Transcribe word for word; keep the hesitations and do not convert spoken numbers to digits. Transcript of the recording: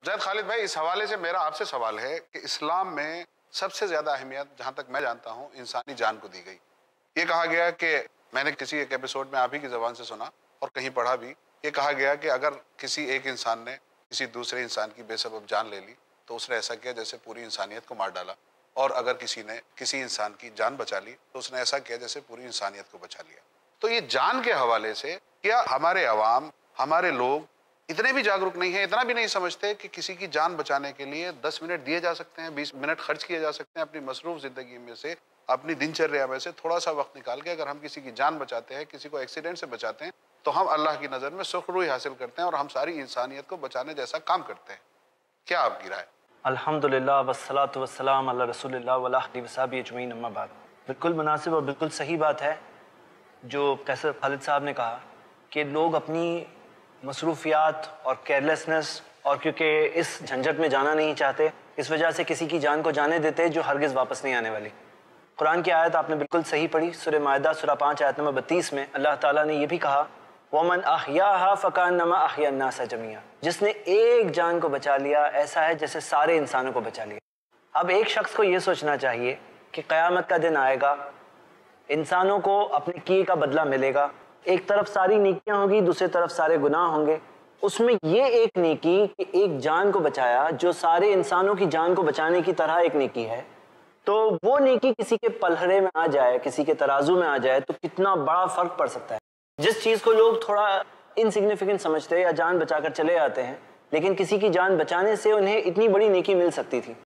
زید خالد بھائی، اس حوالے سے میرا آپ سے سوال ہے کہ اسلام میں سب سے زیادہ اہمیت جہاں تک میں جانتا ہوں انسانی جان کو دی گئی۔ یہ کہا گیا کہ میں نے کسی ایک ایپیسوڈ میں آپ ہی کی زبان سے سنا اور کہیں پڑھا بھی، یہ کہا گیا کہ اگر کسی ایک انسان نے کسی دوسرے انسان کی بے سبب جان لے لی تو اس نے ایسا کیا جیسے پوری انسانیت کو مار ڈالا، اور اگر کسی نے کسی انسان کی جان بچا لی تو اس نے ایسا کیا جیسے پوری انسانیت کو بچا لیا۔ تو یہ جان کے حوالے سے کیا ہمارے عوام، ہمارے لوگ اتنے بھی جاگروک نہیں ہیں، اتنا بھی نہیں سمجھتے کہ کسی کی جان بچانے کے لیے دس منٹ دیے جا سکتے ہیں، بیس منٹ خرچ کیے جا سکتے ہیں اپنی مصروف زندگی میں سے، اپنی دن چریا میں سے تھوڑا سا وقت نکال کے اگر ہم کسی کی جان بچاتے ہیں، کسی کو ایکسیڈنٹ سے بچاتے ہیں، تو ہم اللہ کی نظر میں سخروئی حاصل کرتے ہیں اور ہم ساری انسانیت کو بچانے جیسا کام کرتے ہیں۔ کیا آپ کی رائے؟ الحمدللہ والصلاة والسلام علی رسول اللہ وعلی آلہ وصحبہ اجمعین، اما بعد۔ بالکل مناسب اور بالکل صحیح بات ہے جو قیصر خالد صاحب نے کہا کہ لوگ اپنی مصروفیات اور کیئرلیسنس اور کیونکہ اس جھنجھٹ میں جانا نہیں چاہتے، اس وجہ سے کسی کی جان کو جانے دیتے جو ہرگز واپس نہیں آنے والی۔ قرآن کی آیت آپ نے بالکل صحیح پڑھی، سورہ مائدہ سورہ پانچ آیت نمبر بتیس میں اللہ تعالیٰ نے یہ بھی کہا وَمَنْ أَحْيَاهَا فَكَأَنَّمَا أَحْيَا النَّاسَ جَمِيعًا، جس نے ایک جان کو بچا لیا ایسا ہے جیسے سارے انسانوں کو بچا لیا۔ اب ایک شخص کو یہ سوچنا چاہیے کہ قیامت کا دن آئے گا، انسانوں کو اپنے کیے کا بدلہ ملے گا، ایک طرف ساری نیکیاں ہوں گی، دوسری طرف سارے گناہ ہوں گے، اس میں یہ ایک نیکی کہ ایک جان کو بچایا جو سارے انسانوں کی جان کو بچانے کی طرح ایک نیکی ہے، تو وہ نیکی کسی کے پلڑے میں آ جائے، کسی کے ترازو میں آ جائے تو کتنا بڑا فرق پڑ سکتا ہے۔ جس چیز کو لوگ تھوڑا انسگنیفیکنٹ سمجھتے ہیں یا جان بچا کر چلے آتے ہیں، لیکن کسی کی جان بچانے سے انہیں اتنی بڑی نیکی مل سکتی تھی۔